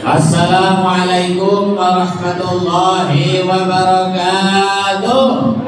Assalamualaikum warahmatullahi wabarakatuh.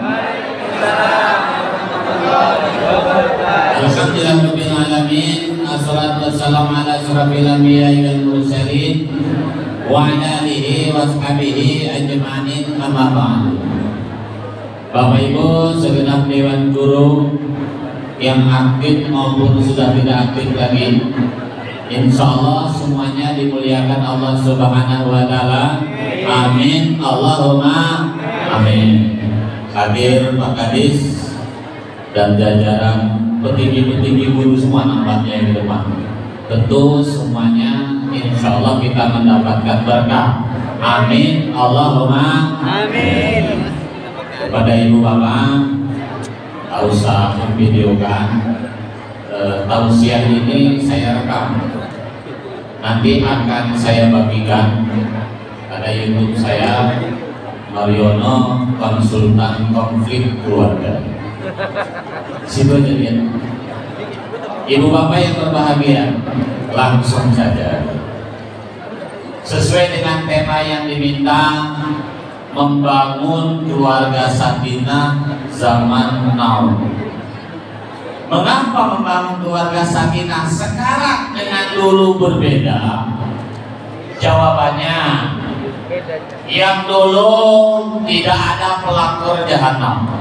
Alhamdulillahirabbil alamin. Assalatu wassalamu ala asyrafil anbiya'i wal mursalin wa ala alihi washabihi ajma'in, amma ba'd. Bapak Ibu segenap dewan guru yang aktif maupun sudah tidak aktif lagi, insya Allah semuanya dimuliakan Allah Subhanahu wa Ta'ala. Amin, Allahumma amin. Hadir Pak Kadis dan jajaran petinggi-petinggi guru semua nampaknya di depan. Tentu semuanya insya Allah kita mendapatkan berkah. Amin, Allahumma amin. Kepada ibu bapak, tak usah memvideokan. Tausiah ini saya rekam, nanti akan saya bagikan pada YouTube saya, Mariono Konsultan Konflik Keluarga. Situ aja lihat. Ibu bapak yang berbahagia, langsung saja sesuai dengan tema yang diminta, membangun keluarga sakinah zaman now. Mengapa membangun keluarga sakinah sekarang dengan dulu berbeda? Jawabannya, yang dulu tidak ada pelakor jahanam.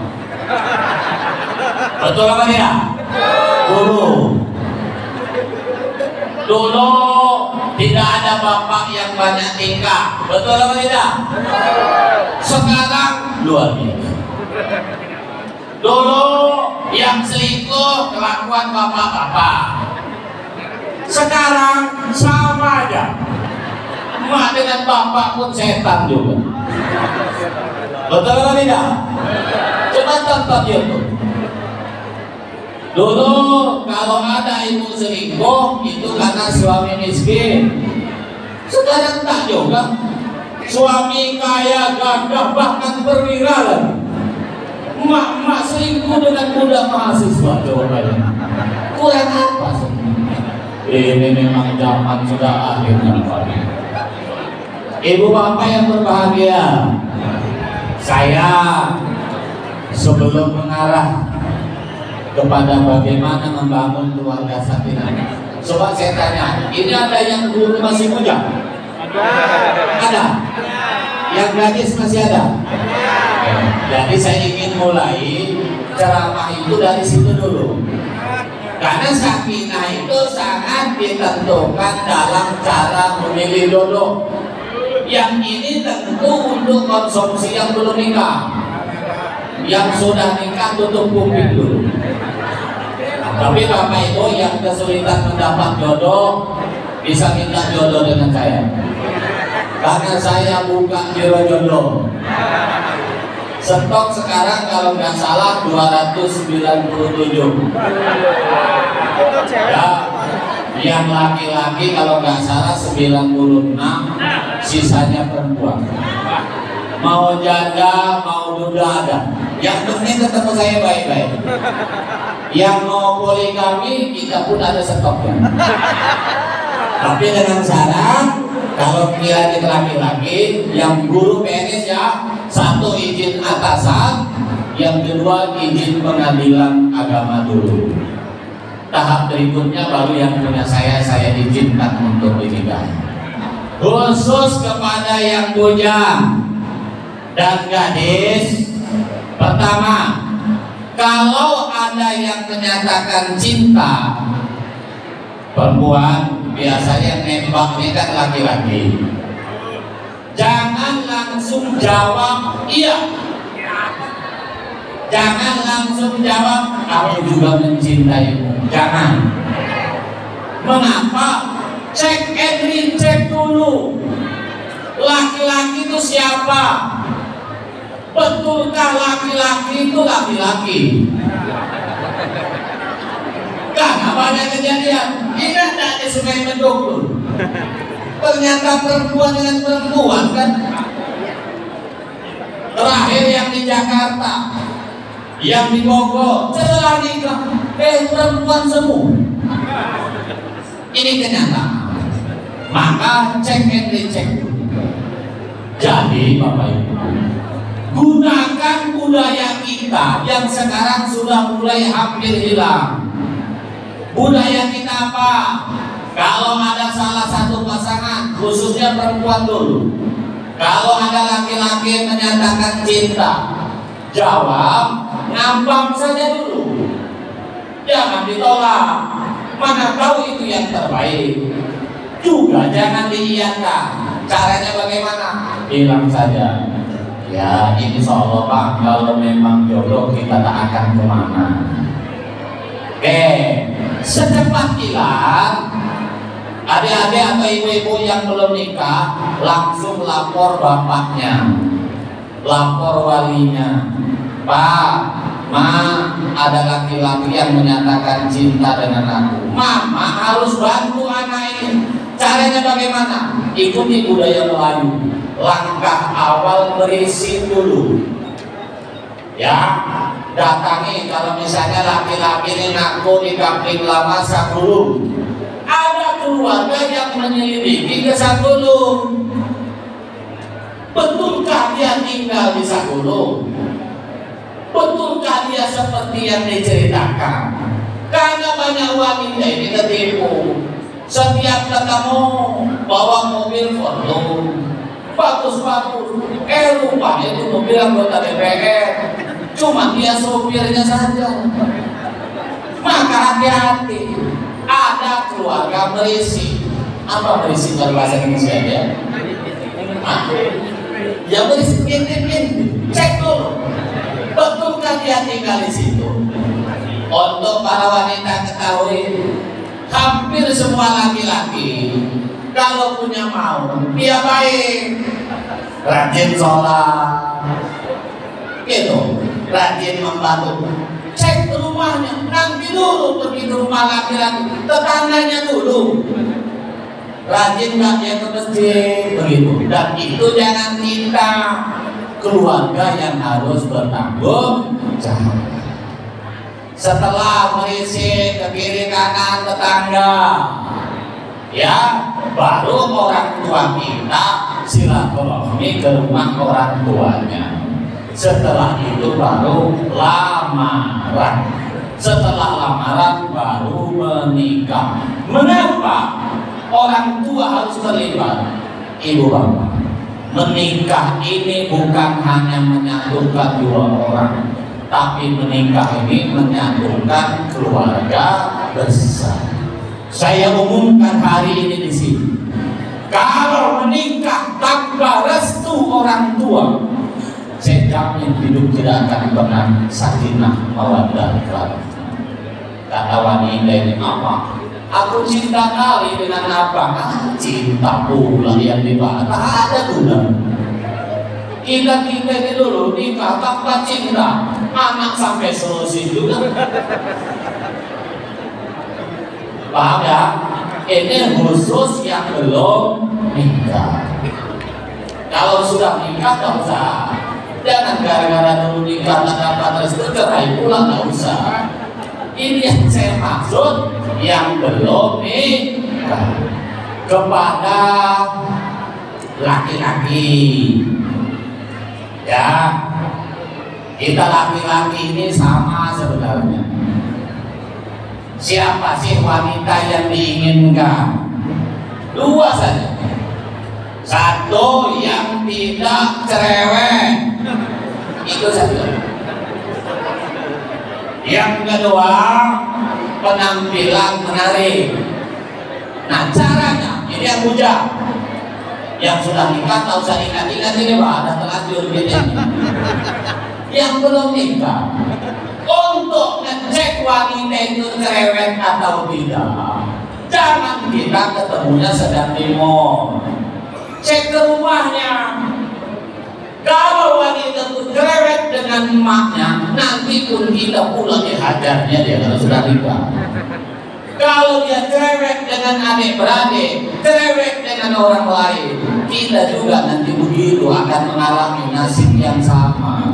Betul apa tidak? Dulu tidak ada bapak yang banyak tingkah. Betul apa tidak? Sekarang luar biasa. Dulu yang selingkuh kelakuan bapak-bapak, sekarang sama aja. Mak dengan bapak pun setan juga. Betul atau tidak? Coba tonton YouTube. Dulu kalau ada ibu selingkuh itu karena suami miskin. Sekarang tak juga. Suami kaya, gagah, bahkan perwira lagi. Mak selingkuh dengan muda mahasiswa. Jawabannya kurang apa sih? Ini memang zaman sudah akhirnya. Ibu bapak yang berbahagia, saya sebelum mengarah kepada bagaimana membangun keluarga sakinah, coba saya tanya, ini ada yang guru masih muda? Ada? Yang gadis masih ada? Jadi saya ingin mulai ceramah itu dari situ dulu, karena sakinah itu sangat ditentukan dalam cara memilih jodoh. Yang ini tentu untuk konsumsi yang belum nikah. Yang sudah nikah tutup kuping dulu. Tapi bapak ibu yang kesulitan mendapat jodoh bisa minta jodoh dengan saya, karena saya buka biro jodoh. Stok sekarang kalau nggak salah 297. Ya, yang laki-laki kalau nggak salah 96, sisanya perempuan. Mau janda, mau duda ada. Yang penting ketemu saya baik-baik. Yang mau poligami kita pun ada stoknya. Tapi dengan syarat, kalau kira kita laki-laki, yang guru PNS ya, satu izin atasan, yang kedua izin pengadilan agama dulu. Tahap berikutnya baru yang punya saya izinkan untuk dinikahi. Khusus kepada yang bujang dan gadis, pertama, kalau ada yang menyatakan cinta, perempuan biasanya nembak ini kan laki-laki, jangan langsung jawab iya. Jangan langsung jawab aku juga mencintaimu. Jangan. Mengapa? Cek and recheck dulu. Laki-laki itu siapa? Betulkah laki-laki itu laki-laki? Karena banyak kejadian. Ingat tak di Sungai Mendukul? Ternyata perempuan dengan perempuan kan. Terakhir yang di Jakarta, yang di Bogor, setelah nikah, perempuan semua. Ini kenyataan. Maka cek and recheck dulu. Jadi Bapak Ibu, gunakan budaya kita yang sekarang sudah mulai hampir hilang. Budaya kita apa? Kalau ada salah satu pasangan, khususnya perempuan dulu, kalau ada laki-laki yang menyatakan cinta, jawab ngambang saja dulu, jangan ditolak. Mana tahu itu yang terbaik. Juga jangan diiyakan. Caranya bagaimana? Bilang saja, ya insya Allah Pak, kalau memang jodoh kita tak akan kemana. Oke, secepat kilat, adik-adik atau ibu-ibu yang belum nikah langsung lapor bapaknya, lapor walinya. Pak, Ma, ada laki-laki yang menyatakan cinta dengan aku. Mama harus bantu anak ini. Caranya bagaimana? Ikuti budaya Melayu. Langkah awal berisi dulu. Ya, datangi kalau misalnya laki-laki ini ngaku di kampung lama Sakulung. Ada keluarga yang menyelidiki ke Sakulung. Betulkah dia tinggal di Sakulung? Betulkah dia seperti yang diceritakan? Karena banyak wanita ini ketipu. Setiap ketemu bawa mobil Fortune, bagus-bagus. Rupanya itu mobil anggota DPR. Cuma dia sopirnya saja. Maka hati-hati. Ada keluarga berisi. Apa berisi kalau bahasa Indonesia ya? Ya berisi intip-intip. Cek dulu. Betulkah dia tinggal di situ? Untuk para wanita ketahui, hampir semua laki-laki kalau punya mau, dia baik, rajin sholat, gitu, rajin membantu. Cek ke rumahnya, nanti dulu pergi ke rumah laki-laki, tetangganya dulu. Rajin nggak dia ke masjid, begitu. Dan itu jangan minta. Keluarga yang harus bertanggung jawab. Setelah merisi ke kiri kanan tetangga, ya baru orang tua kita silaturahmi ke rumah orang tuanya. Setelah itu baru lamaran. Setelah lamaran baru menikah. Mengapa orang tua harus terlibat? Ibu bapak, menikah ini bukan hanya menyatukan dua orang, tapi menikah ini menyatukan keluarga besar. Saya umumkan hari ini di sini, kalau menikah tanpa restu orang tua, saya jamin hidup tidak akan pernah sakinah mawaddah warahmah. Kata wanita ini apa? Aku cinta kali dengan apa? Cinta pula yang dibahas. Ada guna. Kita ini dulu nikah tanpa cinta, anak sampai selesai juga. Paham ya? Ini khusus yang belum nikah. Kalau sudah nikah tak usah. Jangan gara-gara dulu nikah dan dapat restu cerai pulang, tak usah. Ini yang saya maksud, yang belum nikah. Kepada laki-laki, ya, kita laki-laki ini sama sebenarnya. Siapa sih wanita yang diinginkan? Dua saja. Satu, yang tidak cerewet, itu saja. Yang kedua, penampilan menarik. Nah caranya, ini yang bujang. Yang sudah nikah tak usah ingat-ingat ini Pak, ada terlanjur gitu. Yang belum nikah, untuk ngecek wanita itu cerewet atau tidak, jangan kita ketemunya sedang di mall. Cek ke rumahnya. Kalau wanita itu cerewet dengan emaknya, nanti pun kita pulang dihajarnya dia kalau sudah nikah. Kalau dia cerewet dengan adik-beradik, cerewet dengan orang lain, kita juga nanti begitu akan mengalami nasib yang sama.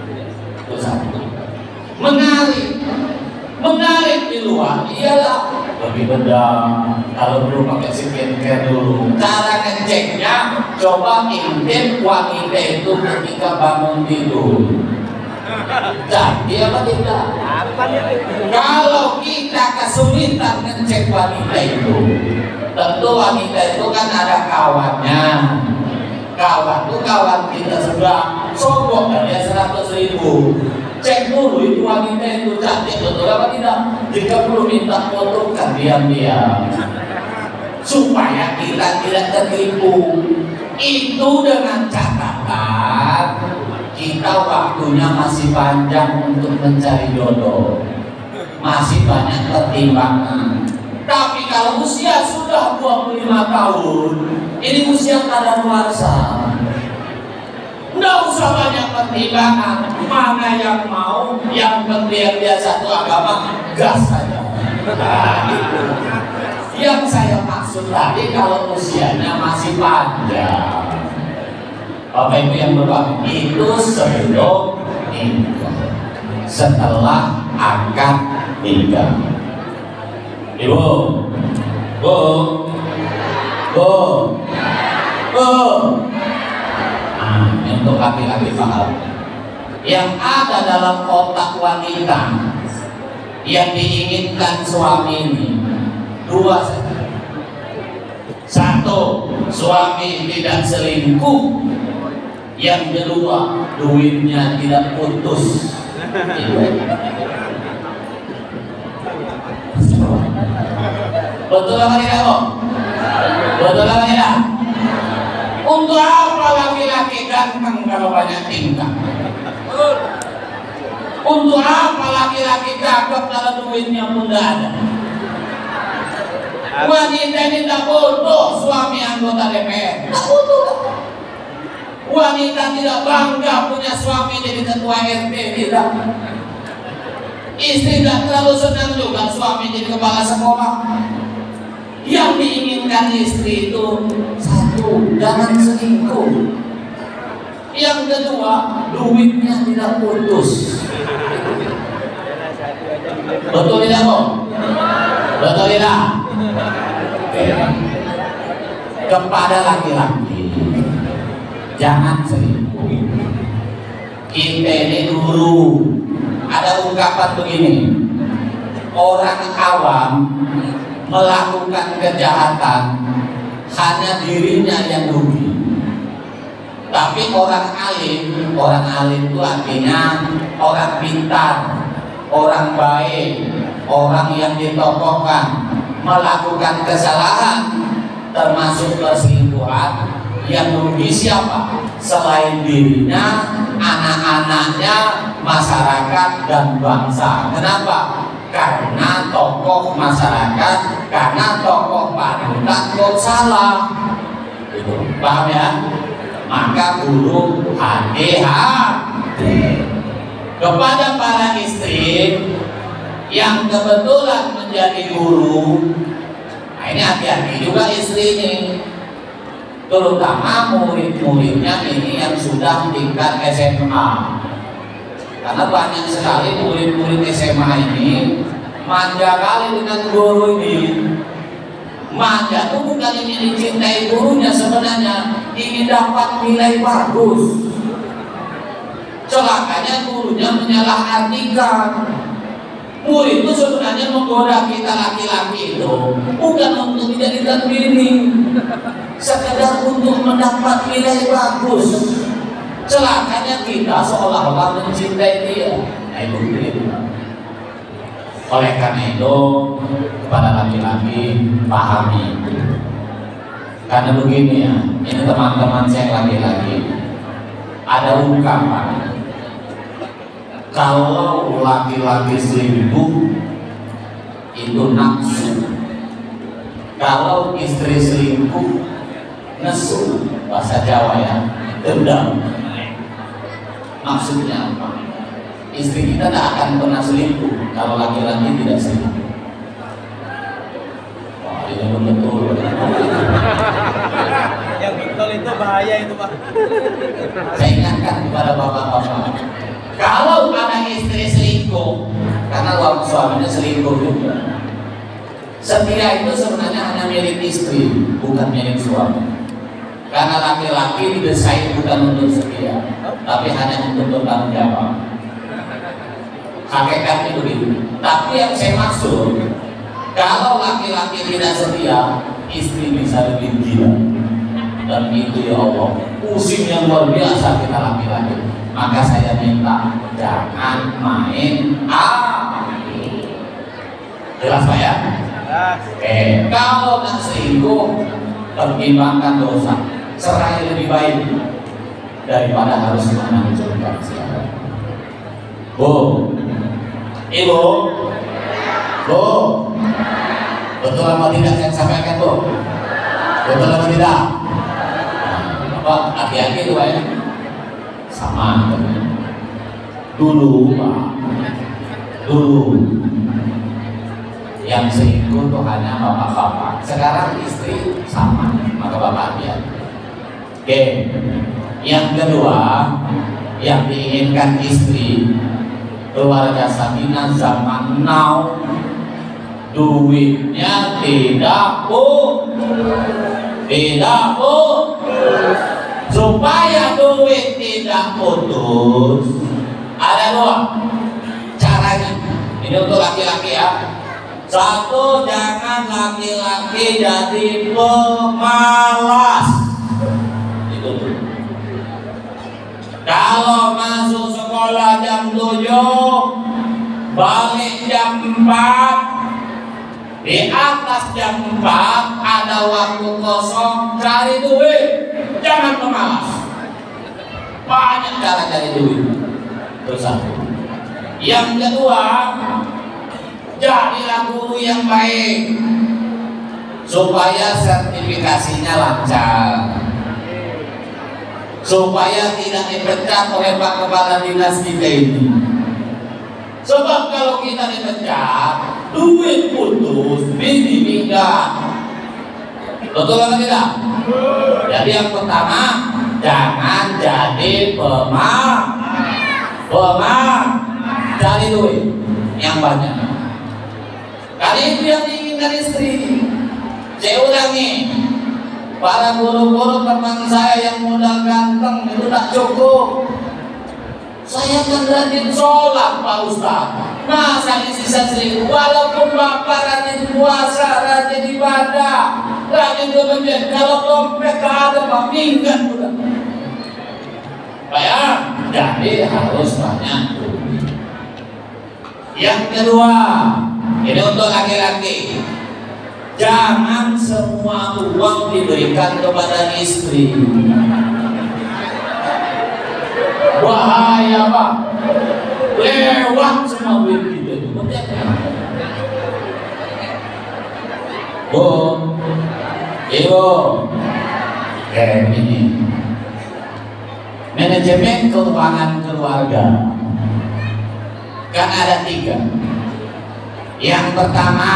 Itu satu. Menarik di luar ialah lebih bedah, kalau perlu pakai skincare dulu. Cara ngeceknya, coba intip wanita itu ketika bangun tidur. Jadi apa tidak? Kalau kita kesulitan ngecek wanita itu, tentu wanita itu kan ada kawannya. Kawan itu kawan kita sebelah, sogok dia 100.000. Cek dulu itu wanita itu cantik betul apa tidak. Jika perlu minta foto kan diam-diam, supaya kita tidak tertipu. Itu dengan catatan kita waktunya masih panjang untuk mencari jodoh, masih banyak pertimbangan. Tapi kalau usia sudah 25 tahun, ini usia kadaluarsa, nggak usah banyak pertimbangan. Mana yang mau, yang penting dia satu agama, gas saja. Nah, itu yang saya maksud tadi, kalau usianya masih panjang. Bapak Ibu yang berbahagia, itu sebelum nikah, setelah akad nikah. Ibu, bu, nah, ini untuk laki-laki paham. Yang ada dalam otak wanita yang diinginkan suami ini dua saja. Satu, suami tidak selingkuh. Yang kedua, duitnya tidak putus. Betul apa tidak, Om? Betul apa tidak? Untuk apa laki-laki ganteng kalau banyak tingkah? Untuk apa laki-laki cakep kalau duitnya pun tidak ada? Wanita ini tak butuh suami anggota DPR, tak butuh. Wanita tidak bangga punya suami jadi ketua RT, tidak. Istri tidak terlalu senang juga suami jadi kepala sekolah. Yang diinginkan istri itu satu, jangan selingkuh. Yang kedua, duitnya tidak putus. Betul tidak, Om? Betul tidak? Oke. Kepada laki-laki, jangan selingkuh. Kita ini dulu ada ungkapan begini, orang awam melakukan kejahatan hanya dirinya yang rugi. Tapi orang alim itu artinya orang pintar, orang baik, orang yang ditokohkan, melakukan kesalahan termasuk perselingkuhan, yang rugi siapa? Selain dirinya, anak-anaknya, masyarakat dan bangsa. Kenapa? Karena tokoh masyarakat, karena tokoh panutan kok salah. Paham ya? Maka guru hati-hati kepada para istri yang kebetulan menjadi guru. Nah, ini hati-hati juga istri ini, terutama murid-muridnya ini yang sudah tingkat SMA. Karena banyak sekali murid-murid SMA ini manja kali dengan guru ini. Manja itu bukan ingin dicintai gurunya, sebenarnya ingin dapat nilai bagus. Celakanya gurunya menyalahartikan. Murid itu sebenarnya menggoda kita laki-laki itu bukan untuk dijadikan bini, sekedar untuk mendapat nilai bagus. Celakanya kita seolah-olah mencintai dia. Nah, itu begitu. Oleh karena itu, kepada laki-laki pahami. Karena begini ya, ini teman-teman saya laki-laki, ada ungkapan, kalau laki-laki selingkuh itu nafsu, kalau istri selingkuh nesu, bahasa Jawa ya, dendam. Maksudnya apa? Istri kita tak akan pernah selingkuh kalau laki-laki tidak selingkuh. Wah, ini betul. Yang betul itu bahaya itu, Pak. Saya ingatkan kepada bapak-bapak, kalau ada istri selingkuh, karena suaminya selingkuh juga, Setia itu sebenarnya hanya milik istri, bukan milik suami. Karena laki-laki didesain bukan untuk setia, tapi hanya untuk bertanggung jawab. Hakikatnya begitu. Tapi yang saya maksud, kalau laki-laki tidak setia, istri bisa lebih gila. Dan itu ya Allah, pusing yang luar biasa kita laki-laki. Maka saya minta jangan main jelas Pak ya? Kalau tak selingkuh, pertimbangkan dosa. Cerai lebih baik daripada harus menanggung siapa. Bu, Ibu, Bu, betul apa tidak saya sampaikan Bu? Betul apa tidak? Pak, hati-hati tuh ya. Sama teman. Dulu Pak, dulu yang selingkuh tuh hanya bapak-bapak. Sekarang istri sama, maka bapak lihat. Oke, yang kedua yang diinginkan istri, keluarga Sakinah zaman now, duitnya tidak supaya duit tidak putus. Ada dua caranya. Ini untuk laki-laki ya. Satu, jangan laki-laki jadi pemalas. Itu tuh. Kalau masuk sekolah jam 7, balik jam 4, di atas jam 4 ada waktu kosong, cari duit. Jangan pemalas. Banyak cara cari duit. Itu satu. Yang kedua, jadilah guru yang baik supaya sertifikasinya lancar, supaya tidak dipecat oleh Pak Kepala Dinas kita ini. Sebab kalau kita dipecat, duit putus, bini minggat. Betul atau tidak? Jadi yang pertama, jangan jadi cari duit yang banyak. Kali itu yang diinginkan istri. Saya ulangi, para guru-guru teman saya yang modal ganteng itu tak cukup. Saya kan rajin sholat Pak Ustaz. Masa sisa selingkuh? Walaupun Bapak rajin puasa, rajin ibadah, rajin berbenah, kalau dompet ada Pak, minggat udah. Pak ya, jadi harus banyak. Yang kedua, ini untuk laki-laki, jangan semua uang diberikan kepada istri. Bahaya Pak, lewat semua duit kita itu. Bu, Ibu, kayak ini manajemen keuangan keluarga kan ada 3. Yang pertama,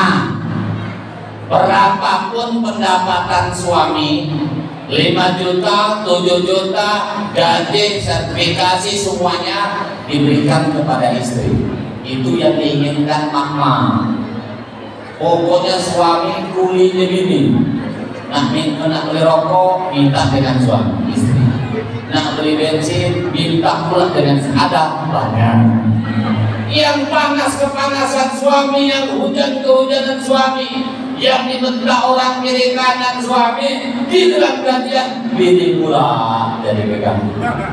berapapun pendapatan suami, 5 juta, 7 juta, gaji, sertifikasi, semuanya diberikan kepada istri. Itu yang diinginkan mama. Pokoknya suami kulinya gini, nak beli rokok, minta dengan suami istri. Nak beli bensin, minta pula dengan ada banyak. Yang panas kepanasan suami, yang hujan kehujanan suami, yang dibentak orang kiri kanan suami, di dalam gajian bini pula jadi pegang.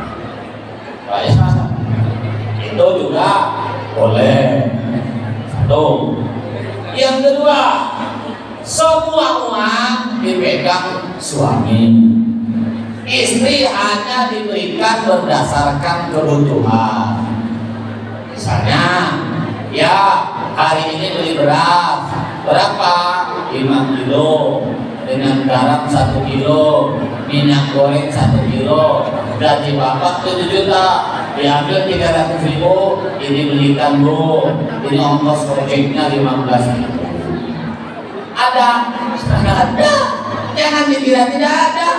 Itu juga boleh. Satu. Yang kedua, semua uang dipegang suami. Istri hanya diberikan berdasarkan kebutuhan. Misalnya, ya hari ini beli beras berapa? 5 kilo, dengan garam 1 kilo, minyak goreng 1 kilo, gaji bapak 7 juta, diambil 300.000, ini belikan Bu, ini ongkos ojeknya 15.000. Ada? Ada. Jangan dikira tidak ada.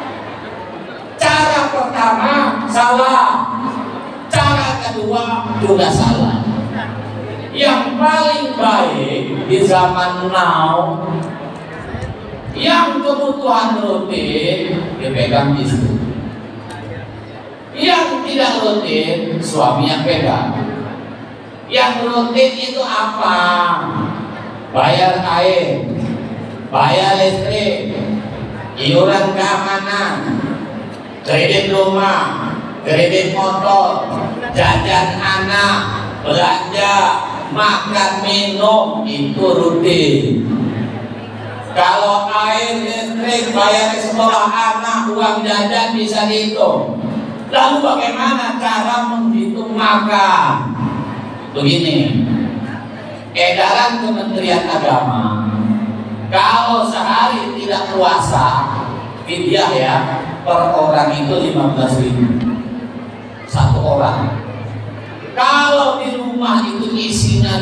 Cara pertama salah, cara kedua juga salah. Yang paling baik di zaman now yang kebutuhan rutin dipegang istri, yang tidak rutin suami yang pegang. Yang rutin itu apa? Bayar air, bayar listrik, iuran keamanan, kredit rumah, kredit motor, jajan anak, belanja, makan minum, itu rutin. Kalau air, listrik, bayar sekolah anak, uang jajan bisa dihitung. Lalu bagaimana cara menghitung makan? Begini, edaran Kementerian Agama, kalau sehari tidak puasa, fidyah ya, per orang itu 15.000 satu orang. Kalau di rumah itu isinya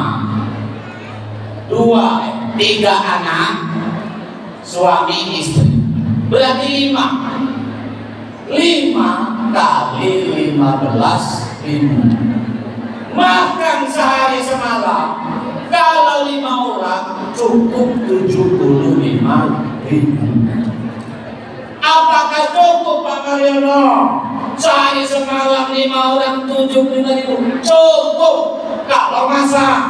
5, 3 anak, suami istri, berarti 5 kali 15.000. Makan sehari semalam, kalau 5 orang cukup 75.000. Apakah cukup Pak Mariono? Sehari semalam 5 orang 75.000 cukup kalau masak.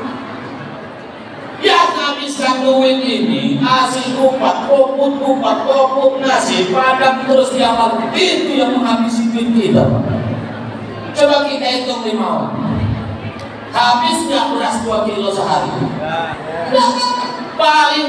Yang habiskan duit ini hasil kupat, koput, nasi padang terus tiap hari, itu yang menghabisi duit kita. Coba kita hitung 5 orang, habis nggak beras 2 kilo sehari? Nggak, paling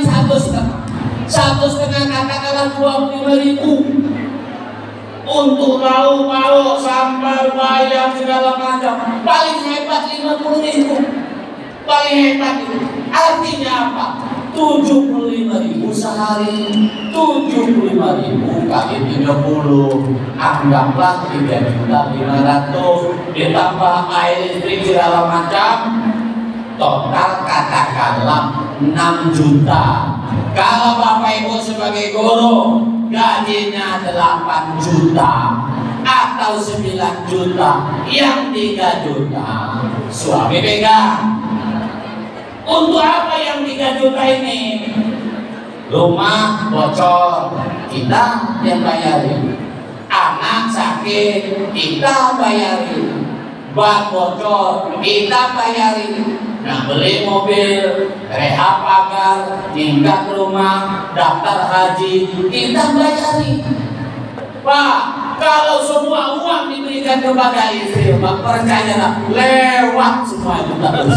1,5 katakanlah 25.000 untuk lauk sambal bayam segala macam, paling hebat 50.000. Paling hebat itu artinya apa? 75.000 sehari, 75.000 kali 30, anggaplah 3.500.000 ditambah air listrik segala macam, total katakanlah 6 juta. Kalau Bapak Ibu sebagai guru gajinya 8 juta atau 9 juta, yang 3 juta suami pegang. Untuk apa yang 3 juta ini? Rumah bocor, kita yang bayarin. Anak sakit, kita bayarin. Ban bocor, kita bayarin. Nah, beli mobil, rehab pagar, tingkat rumah, daftar haji, kita bayarin. Pak, kalau semua uang diberikan kepada istri, Pak, percayalah, lewat semua itu terus.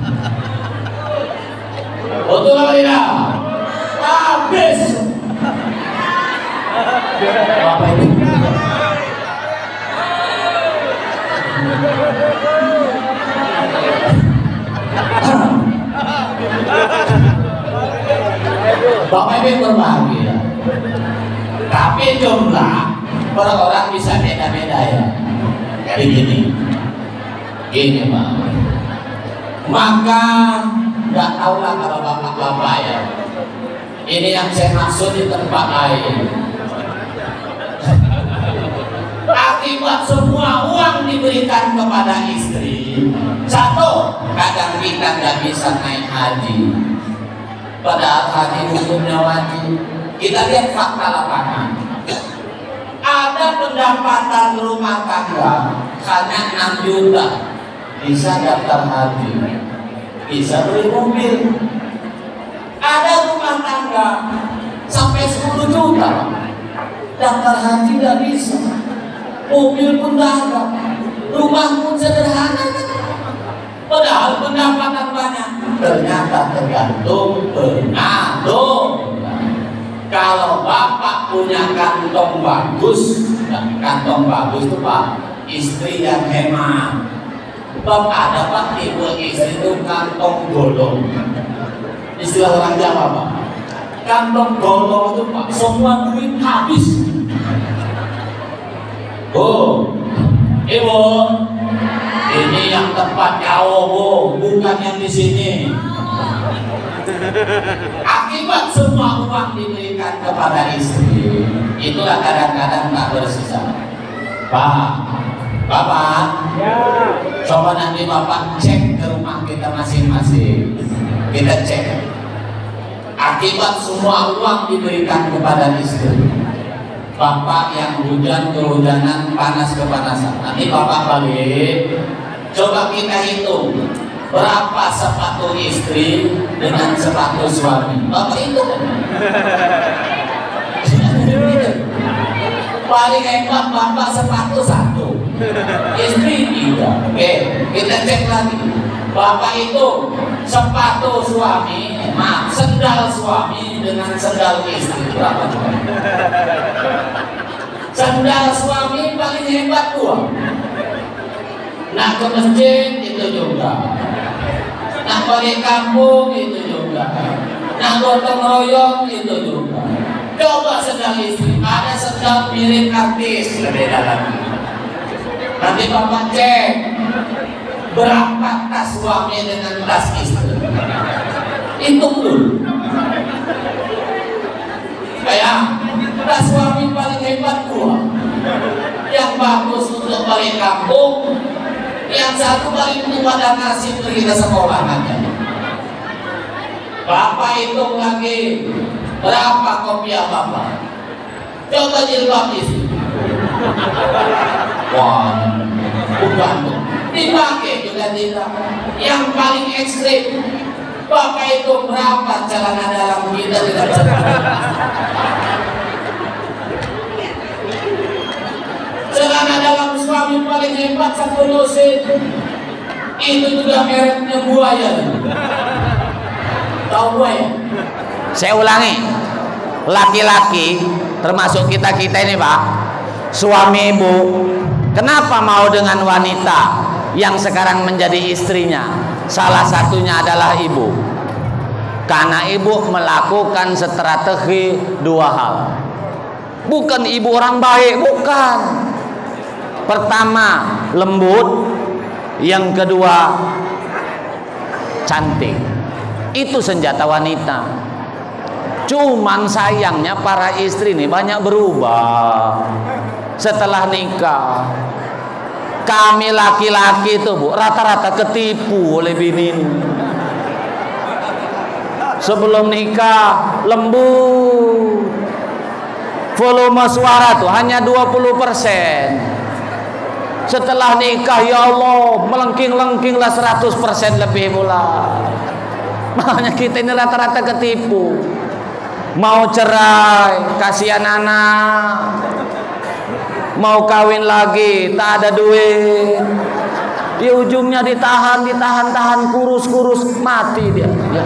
Betul atau tidak? Habis. Bapak ini. Bapak Ibu berbahagia. Tapi jumlah per orang bisa beda-beda ya. Jadi gini Pak. Maka nggak tahu lah kalau bapak-bapak ya. Ini yang saya maksud di tempat lain. Akibat semua uang diberikan kepada istri, satu, kadang kita nggak bisa naik haji. Padahal haji hukumnya wajib. Kita lihat fakta lapangan. Ada pendapatan rumah tangga hanya 6 juta, bisa daftar haji, bisa beli mobil. Ada rumah tangga sampai 10 juta, daftar haji nggak bisa, mobil pun nggak ada, rumah pun sederhana. Padahal pendapatan banyak, ternyata tergantung pengatur. Kalau bapak punya kantong bagus, kantong bagus itu Pak, istri yang hemat. Bapak ada Pak tipe istri itu kantong golong. Istilah orang Jawa Pak, kantong golong itu Pak, semua duit habis. Oh, Ibu, ini yang tempat jauh Bu, bukan yang di sini. Akibat semua uang diberikan kepada istri, itulah kadang-kadang tak bersisa. Pak, Bapak, ya. Coba nanti Bapak cek ke rumah kita masing-masing. kita cek. Akibat semua uang diberikan kepada istri, bapak yang hujan kehujanan, panas kepanasan. Nanti bapak balik, coba kita hitung berapa sepatu istri dengan sepatu suami. Bapak hitung. Paling hebat bapak sepatu satu, istri tiga. Oke, kita cek lagi. Bapak itu sepatu suami, sendal suami dengan sendal istri berapa coba? Sendal suami paling hebat dua. Nah ke masjid itu juga. Nah balik kampung itu juga. Nah gotong royong itu juga. Coba sendal istri, ada sendal mirip artis, beda lagi. Nanti bapak cek berapa tas suami dengan tas istri. Hitung dulu. Kayak tas suami paling hebat dua. Yang bagus untuk balik kampung, yang satu paling pada nasib pergi ke sekolah aja. Bapak hitung lagi berapa kopiah bapak. Coba jilbab istri. Wah, bukan tuh. Dipakai juga tidak. Yang paling ekstrim, bapak itu berapa celana dalam kita dengan celana dalam suami paling hebat satu lusin. Itu juga mereknya buaya. Tahu buaya? Saya ulangi, laki-laki termasuk kita-kita ini Pak, suami ibu, kenapa mau dengan wanita yang sekarang menjadi istrinya? Salah satunya adalah ibu. Karena ibu melakukan strategi dua hal. Bukan ibu orang baik, bukan. Pertama, lembut. Yang kedua, cantik. Itu senjata wanita. Cuman sayangnya para istri ini banyak berubah setelah nikah. Kami laki-laki itu Bu, rata-rata ketipu oleh bini. Sebelum nikah lembut, volume suara tuh hanya 20%. Setelah nikah ya Allah melengking-lengkinglah 100% lebih pula. Makanya kita ini rata-rata ketipu. Mau cerai, kasihan anak. Mau kawin lagi, tak ada duit. Di ujungnya ditahan, kurus, mati dia. Ya.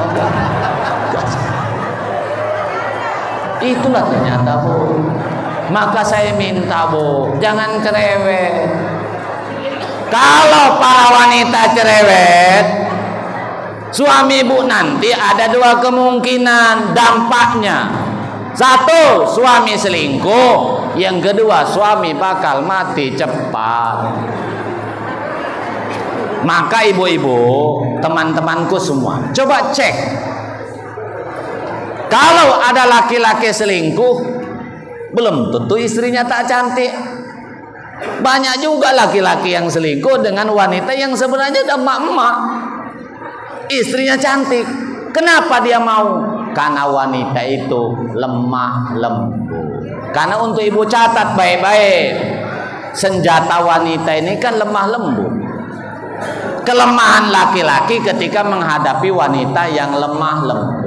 Itulah ternyata Bu. Maka saya minta Bu, jangan cerewet. Kalau para wanita cerewet, suami ibu nanti ada dua kemungkinan dampaknya. Satu, suami selingkuh. Yang kedua, suami bakal mati cepat. Maka ibu-ibu, teman-temanku semua, coba cek. Kalau ada laki-laki selingkuh, belum tentu istrinya tak cantik. Banyak juga laki-laki yang selingkuh dengan wanita yang sebenarnya udah emak-emak. Istrinya cantik. Kenapa dia mau? Karena wanita itu lemah lembut. Karena untuk ibu catat baik-baik, senjata wanita ini kan lemah lembut. Kelemahan laki-laki ketika menghadapi wanita yang lemah lembut.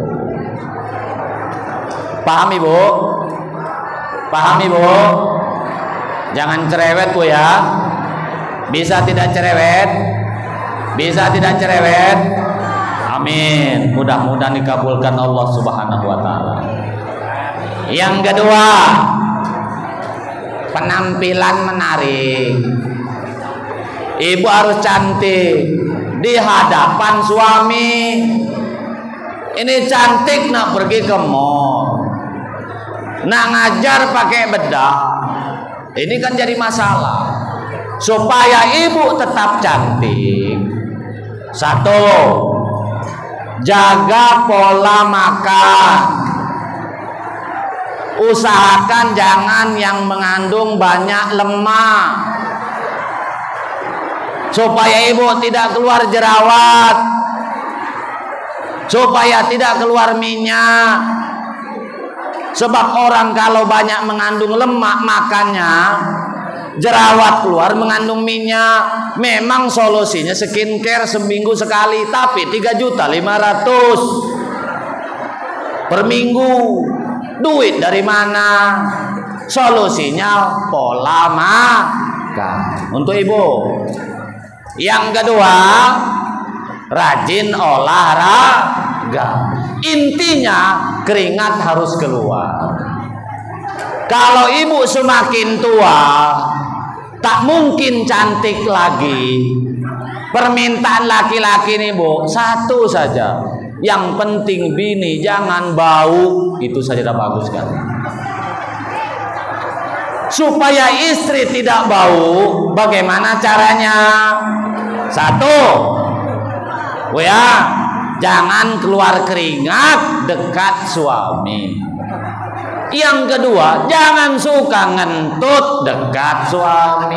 Paham ibu? Paham ibu? Jangan cerewet Bu ya. Bisa tidak cerewet? Bisa tidak cerewet? Amin. Mudah-mudahan dikabulkan Allah Subhanahu wa taala. Yang kedua, penampilan menarik. Ibu harus cantik di hadapan suami. Ini cantik nak pergi ke mall, nak ngajar pakai bedak. Ini kan jadi masalah. Supaya ibu tetap cantik, satu, jaga pola makan. Usahakan jangan yang mengandung banyak lemak, supaya ibu tidak keluar jerawat. supaya tidak keluar minyak. Sebab orang kalau banyak mengandung lemak makannya, jerawat keluar mengandung minyak. Memang solusinya skincare seminggu sekali, tapi 3.500.000 per minggu. Duit dari mana? Solusinya pola makan untuk ibu. Yang kedua, rajin olahraga. Intinya keringat harus keluar. Kalau ibu semakin tua, tak mungkin cantik lagi. Permintaan laki-laki nih bu, satu saja. Yang penting bini jangan bau. Itu saja dah bagus kan. Supaya istri tidak bau, bagaimana caranya? Satu, jangan keluar keringat dekat suami. Yang kedua, jangan suka ngentut dekat suami.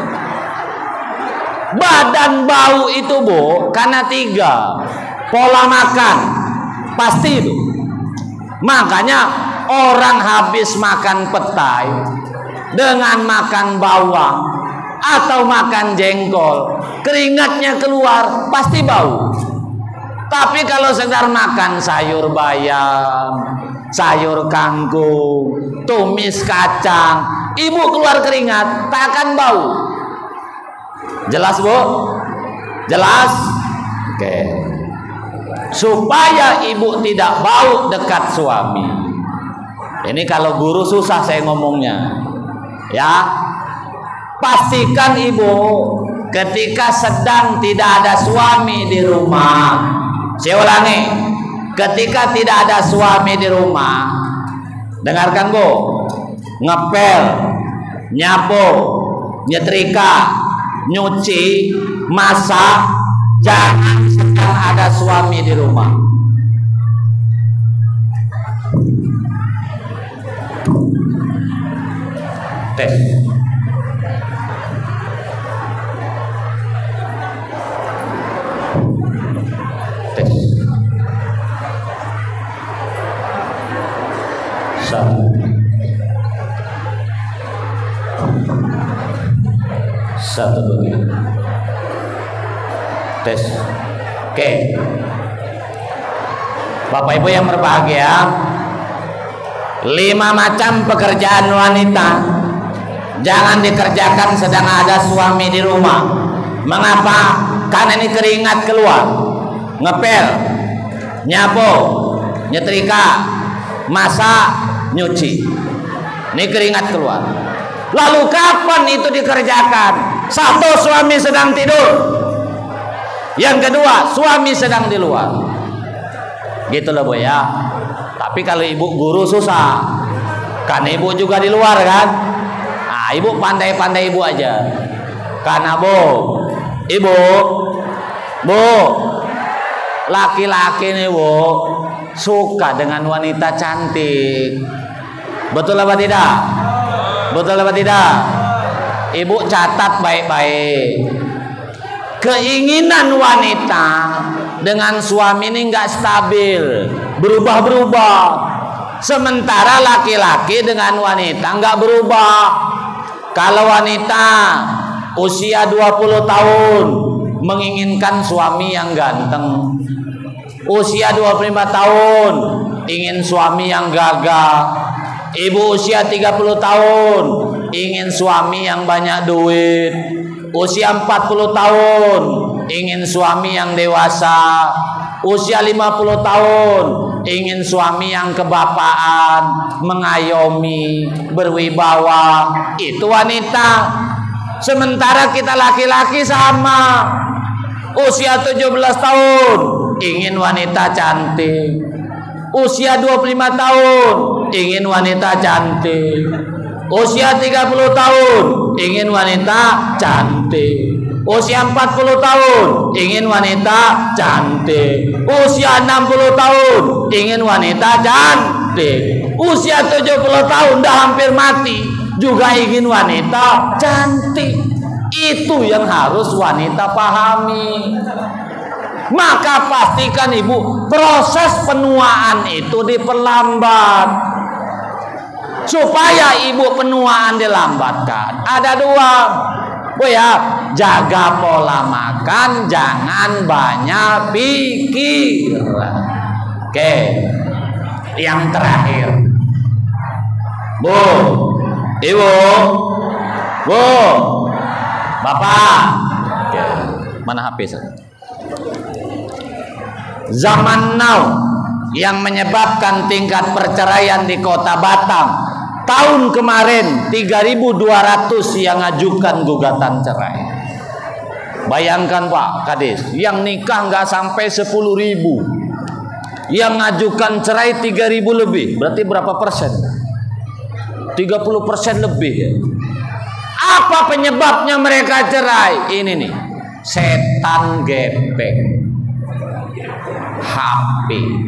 Badan bau itu bu, karena 3. Pola makan, pasti itu. Makanya orang habis makan petai dengan makan bawang atau makan jengkol, keringatnya keluar, pasti bau. Tapi kalau sekedar makan sayur bayam, sayur kangkung, tumis kacang, ibu keluar keringat, tak akan bau. Jelas bu? Jelas? Oke. Supaya ibu tidak bau dekat suami. Ini kalau guru susah saya ngomongnya. Ya, pastikan ibu ketika sedang tidak ada suami di rumah. Saya ulangi, ketika tidak ada suami di rumah, dengarkan bu, ngepel, nyapu, nyetrika, nyuci, masak, jangan sedang ada suami di rumah. Tes. Tes. Satu dua. Tes. Oke. Bapak Ibu yang berbahagia, 5 macam pekerjaan wanita jangan dikerjakan sedang ada suami di rumah. Mengapa? Karena ini keringat keluar. Ngepel, nyapu, nyetrika, masak, nyuci. Ini keringat keluar. Lalu kapan itu dikerjakan? Satu, suami sedang tidur. Yang kedua, suami sedang di luar. Gitu loh bu ya. Tapi kalau ibu guru susah, kan ibu juga di luar kan. Nah, ibu pandai-pandai ibu aja. Karena ibu, laki-laki nih bu suka dengan wanita cantik. Betul apa tidak? Betul apa tidak? Ibu catat baik-baik. Keinginan wanita dengan suami ini nggak stabil, berubah-berubah. Sementara laki-laki dengan wanita nggak berubah. Kalau wanita usia 20 tahun menginginkan suami yang ganteng, usia 25 tahun ingin suami yang gagah, ibu usia 30 tahun ingin suami yang banyak duit, usia 40 tahun ingin suami yang dewasa, usia 50 tahun ingin suami yang kebapaan, mengayomi, berwibawa. Itu wanita. Sementara kita laki-laki sama, usia 17 tahun ingin wanita cantik, usia 25 tahun ingin wanita cantik, usia 30 tahun ingin wanita cantik, usia 40 tahun ingin wanita cantik, usia 60 tahun ingin wanita cantik, usia 70 tahun dah hampir mati juga ingin wanita cantik. Itu yang harus wanita pahami. maka pastikan ibu proses penuaan itu diperlambat. Supaya ibu penuaan dilambatkan, ada dua, Bu ya, jaga pola makan, jangan banyak pikir. Oke, yang terakhir, Bu, Ibu, Bu, Bapak. Oke, mana HP saya? Zaman now yang menyebabkan tingkat perceraian di Kota Batam tahun kemarin 3.200 yang ngajukan gugatan cerai. Bayangkan Pak Kades, yang nikah nggak sampai 10.000, yang ngajukan cerai 3.000 lebih. Berarti berapa persen? 30% lebih ya. Apa penyebabnya mereka cerai? Ini nih, setan gepek, HP.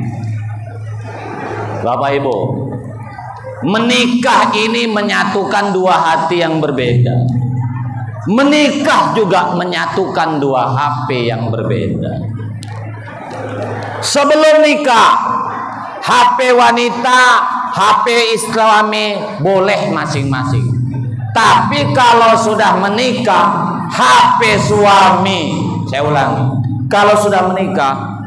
Bapak Ibu, menikah ini menyatukan dua hati yang berbeda. Menikah juga menyatukan dua HP yang berbeda. Sebelum nikah, HP wanita, HP suami boleh masing-masing. Tapi kalau sudah menikah, HP suami, saya ulangi, kalau sudah menikah,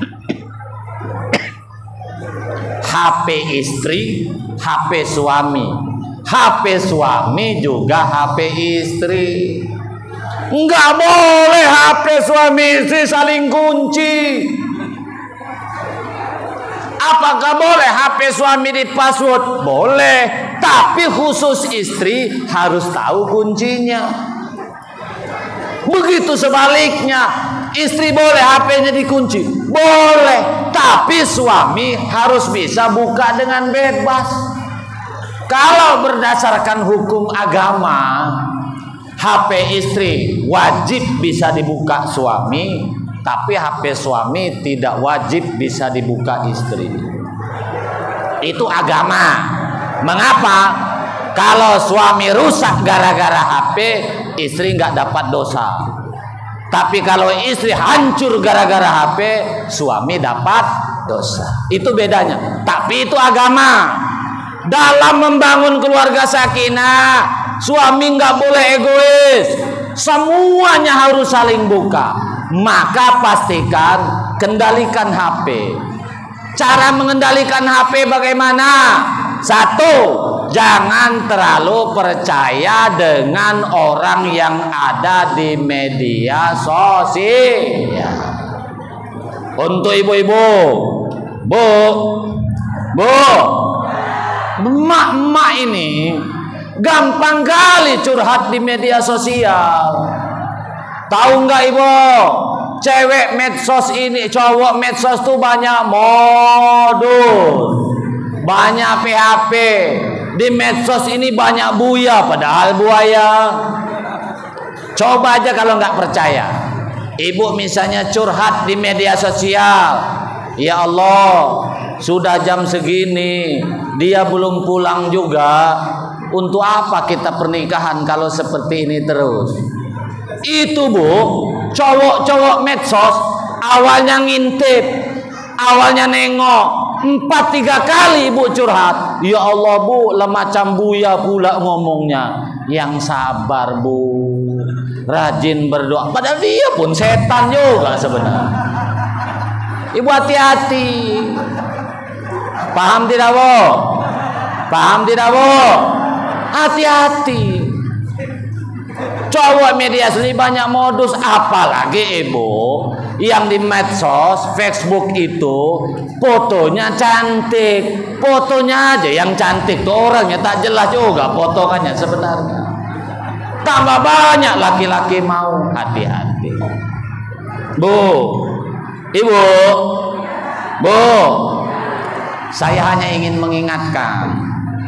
HP istri, HP suami, HP suami juga HP istri. Enggak boleh HP suami istri saling kunci. Apakah boleh HP suami di password? Boleh, tapi khusus istri harus tahu kuncinya. Begitu sebaliknya, istri boleh HP-nya dikunci, boleh, tapi suami harus bisa buka dengan bebas. Kalau berdasarkan hukum agama, HP istri wajib bisa dibuka suami, tapi HP suami tidak wajib bisa dibuka istri. Itu agama. Mengapa? Kalau suami rusak gara-gara HP, istri nggak dapat dosa. Tapi kalau istri hancur gara-gara HP, suami dapat dosa. Itu bedanya. Tapi itu agama. Dalam membangun keluarga sakinah, suami nggak boleh egois. Semuanya harus saling buka. Maka pastikan kendalikan HP. Cara mengendalikan HP bagaimana? Satu, jangan terlalu percaya dengan orang yang ada di media sosial. Untuk ibu-ibu, bu, emak-emak ini gampang kali curhat di media sosial. Tahu nggak ibu? Cewek medsos ini, cowok medsos tuh banyak modus, banyak PHP. Di medsos ini banyak buaya, padahal buaya. Coba aja kalau nggak percaya. Ibu misalnya curhat di media sosial, ya Allah, sudah jam segini, dia belum pulang juga. Untuk apa kita pernikahan kalau seperti ini terus? Itu bu, cowok-cowok medsos awalnya ngintip, awalnya nengok, 4-3 kali ibu curhat. Ya Allah bu, macam buya pula ngomongnya. Yang sabar bu, rajin berdoa. Padahal dia pun setan juga sebenarnya. Ibu hati-hati. Paham tidak bu? Paham tidak bu? Hati-hati. Cowok media sosial banyak modus, apalagi ibu yang di medsos, Facebook itu fotonya cantik, fotonya aja yang cantik tuh orangnya tak jelas juga potongannya sebenarnya. Tambah banyak laki-laki mau, hati-hati. Bu, ibu, bu, saya hanya ingin mengingatkan,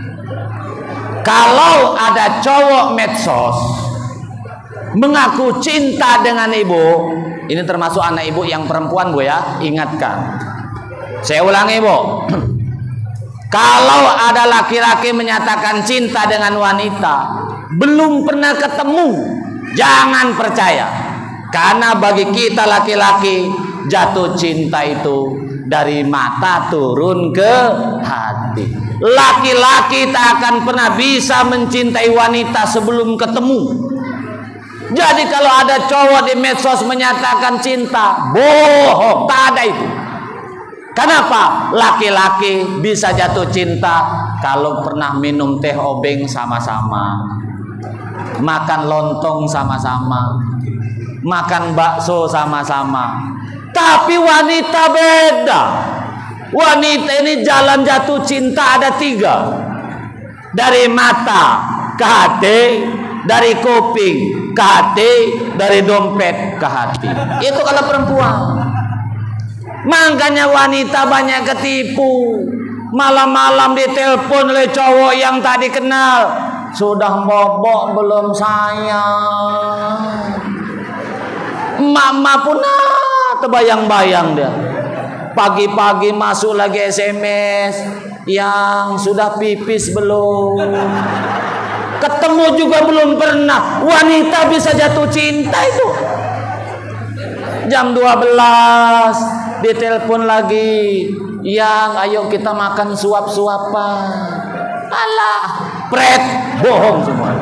kalau ada cowok medsos mengaku cinta dengan ibu, ini termasuk anak ibu yang perempuan bu ya, ingatkan. Saya ulangi bu, kalau ada laki-laki menyatakan cinta dengan wanita, belum pernah ketemu, jangan percaya. Karena bagi kita laki-laki, jatuh cinta itu dari mata turun ke hati. Laki-laki tak akan pernah bisa mencintai wanita sebelum ketemu. Jadi kalau ada cowok di medsos menyatakan cinta, bohong, tak ada itu. Kenapa? Laki-laki bisa jatuh cinta kalau pernah minum teh obeng sama-sama, makan lontong sama-sama, makan bakso sama-sama. Tapi wanita beda. Wanita ini jalan jatuh cinta ada 3. Dari mata ke hati, dari kuping ke hati, dari dompet ke hati. Itu kalau perempuan. Makanya wanita banyak ketipu. Malam-malam ditelepon oleh cowok yang tak dikenal. Sudah bobok belum sayang? Mama pun terbayang-bayang dia. Pagi-pagi masuk lagi SMS, yang sudah pipis belum? Ketemu juga belum pernah. Wanita bisa jatuh cinta itu. Jam 12 ditelepon lagi, yang ayo kita makan suap-suapan. Alah, pret, bohong semua.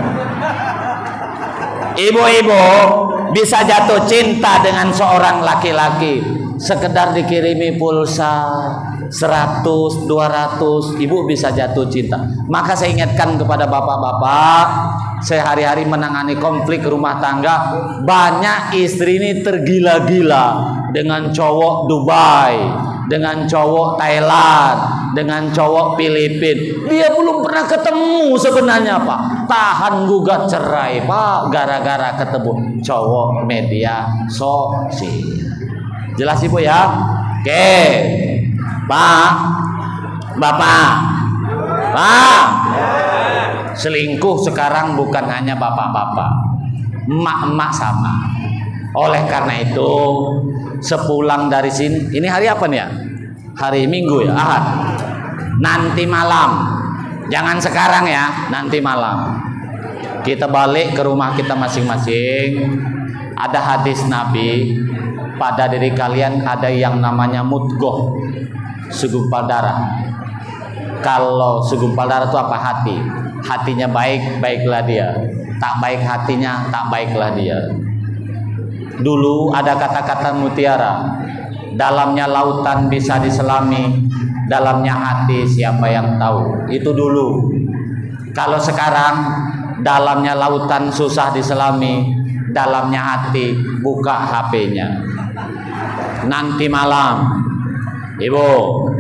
Ibu-ibu bisa jatuh cinta dengan seorang laki-laki sekedar dikirimi pulsa 100, 200, ibu bisa jatuh cinta. Maka saya ingatkan kepada bapak-bapak, saya hari-hari menangani konflik rumah tangga. Banyak istri ini tergila-gila dengan cowok Dubai, dengan cowok Thailand, dengan cowok Filipina. Dia belum pernah ketemu sebenarnya, Pak. Tahan gugat cerai, Pak, gara-gara ketemu cowok media sosial. Jelas Ibu ya? Oke. Pak, Bapak, Pak, selingkuh sekarang bukan hanya bapak-bapak, emak-emak sama. Oleh karena itu, sepulang dari sini, ini hari apa nih ya? Hari Minggu ya, Ahad. Nanti malam, jangan sekarang ya, nanti malam kita balik ke rumah kita masing-masing. Ada hadis Nabi, pada diri kalian ada yang namanya mudghah, segumpal darah. Kalau segumpal darah itu apa? Hati. Hatinya baik, baiklah dia. Tak baik hatinya, tak baiklah dia. Dulu ada kata-kata mutiara, dalamnya lautan bisa diselami, dalamnya hati siapa yang tahu. Itu dulu. Kalau sekarang dalamnya lautan susah diselami, dalamnya hati, buka HP-nya. Nanti malam, Ibu,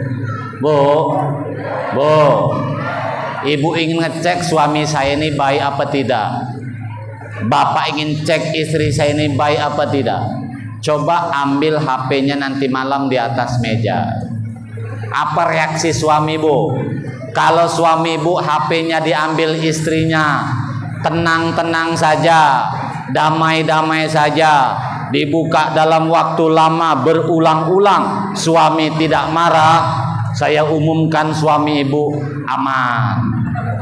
Ibu ingin ngecek suami saya ini baik apa tidak. Bapak ingin cek istri saya ini baik apa tidak. Coba ambil HP-nya nanti malam di atas meja. Apa reaksi suami Ibu? Kalau suami Ibu HP-nya diambil istrinya, tenang-tenang saja, damai-damai saja, dibuka dalam waktu lama berulang-ulang, suami tidak marah, saya umumkan suami Ibu aman.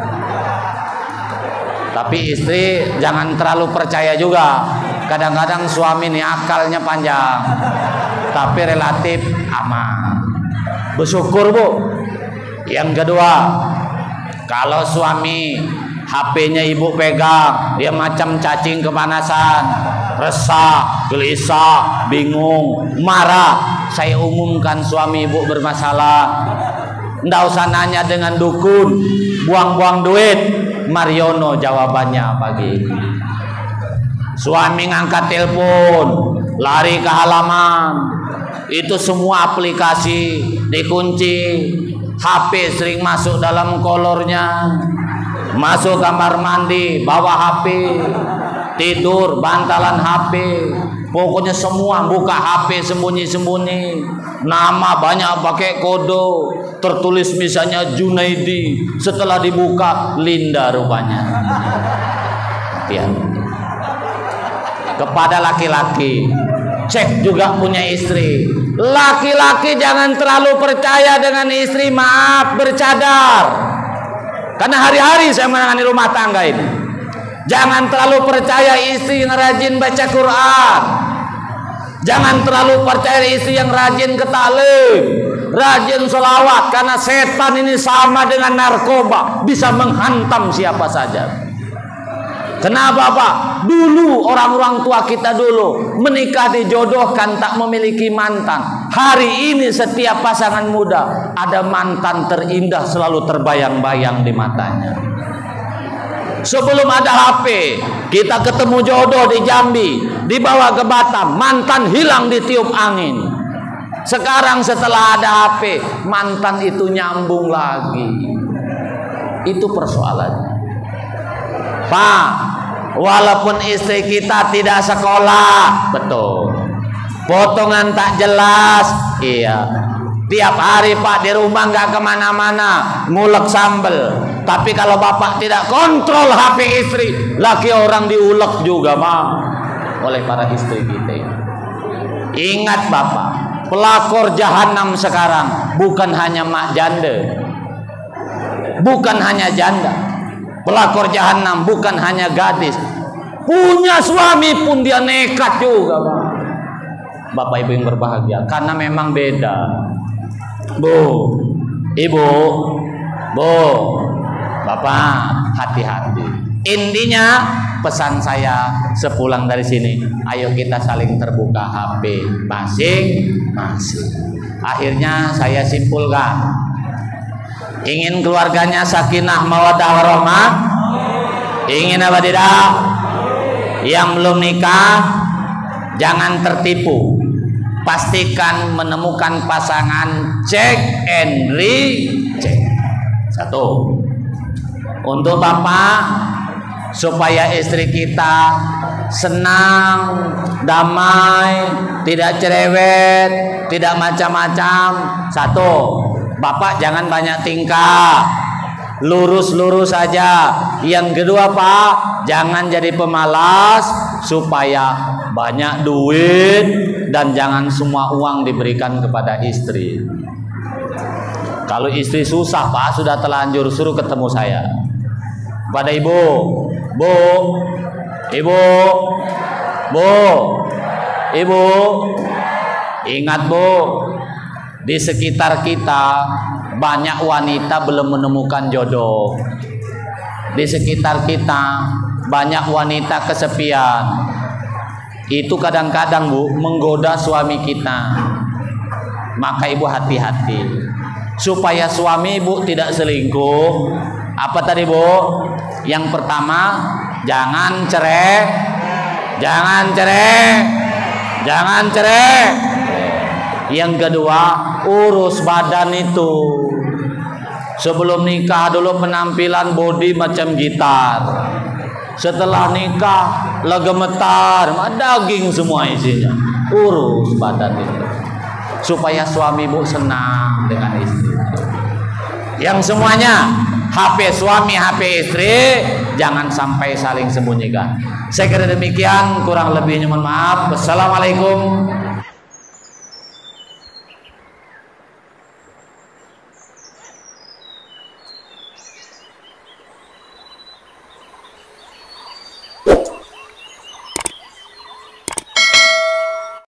Tapi istri jangan terlalu percaya juga. Kadang-kadang suami ini akalnya panjang, tapi relatif aman. Bersyukur Bu. Yang kedua, kalau suami HP-nya Ibu pegang, dia macam cacing kepanasan, resah, gelisah, bingung, marah, saya umumkan suami Ibu bermasalah. Nggak usah nanya dengan dukun, buang-buang duit. Mariono jawabannya pagi ini. Suami ngangkat telepon, lari ke halaman, itu semua aplikasi dikunci, HP sering masuk dalam kolornya, masuk kamar mandi bawa HP, tidur bantalan HP, pokoknya semua buka HP sembunyi-sembunyi, nama banyak pakai kode, tertulis misalnya Junaidi, setelah dibuka Linda rupanya. Hati-hati. Kepada laki-laki, cek juga punya istri. Laki-laki jangan terlalu percaya dengan istri, maaf, bercadar. Karena hari-hari saya menangani rumah tangga ini. Jangan terlalu percaya istri yang rajin baca Quran. Jangan terlalu percaya istri yang rajin ke taklim, rajin selawat, karena setan ini sama dengan narkoba, bisa menghantam siapa saja. Kenapa Pak? Dulu orang-orang tua kita dulu menikah dijodohkan tak memiliki mantan. Hari ini setiap pasangan muda ada mantan terindah selalu terbayang-bayang di matanya. Sebelum ada HP, kita ketemu jodoh di Jambi, dibawa ke Batam, mantan hilang ditiup angin. Sekarang setelah ada HP, mantan itu nyambung lagi. Itu persoalannya. Pak, walaupun istri kita tidak sekolah, betul, potongan tak jelas, iya, tiap hari Pak di rumah nggak kemana-mana, ngulek sambel. Tapi kalau Bapak tidak kontrol HP istri, laki orang diulek juga Pak oleh para istri kita. Ingat Bapak, pelakor jahanam sekarang bukan hanya mak janda, bukan hanya janda. Pelakor jahanam bukan hanya gadis, punya suami pun dia nekat juga Pak. Bapak Ibu yang berbahagia, karena memang beda. Bu, Ibu, Bu, Bapak, hati-hati. Intinya pesan saya sepulang dari sini, ayo kita saling terbuka HP masing-masing. Akhirnya saya simpulkan, ingin keluarganya sakinah mawaddah warahmah? Ingin apa tidak? Yang belum nikah jangan tertipu. Pastikan menemukan pasangan check and recheck. Satu, untuk Bapak, supaya istri kita senang, damai, tidak cerewet, tidak macam-macam. Satu, Bapak jangan banyak tingkah, lurus-lurus saja. Yang kedua Pak, jangan jadi pemalas, supaya banyak duit dan jangan semua uang diberikan kepada istri. Kalau istri susah Pak, sudah terlanjur, suruh ketemu saya. Pada Ibu, Bu, Ibu, Bu, Ibu, ingat Bu, di sekitar kita banyak wanita belum menemukan jodoh. Di sekitar kita banyak wanita kesepian. Itu kadang-kadang Bu menggoda suami kita. Maka Ibu hati-hati supaya suami Ibu tidak selingkuh. Apa tadi Bu? Yang pertama, jangan cerai. Jangan cerai. Jangan cerai. Yang kedua, urus badan itu. Sebelum nikah dulu penampilan body macam gitar. Setelah nikah lah gemetar, daging semua isinya. Urus badan itu supaya suami Bu senang dengan istri. Yang semuanya HP suami, HP istri, jangan sampai saling sembunyikan. Saya kira demikian, kurang lebihnya mohon maaf. Wassalamualaikum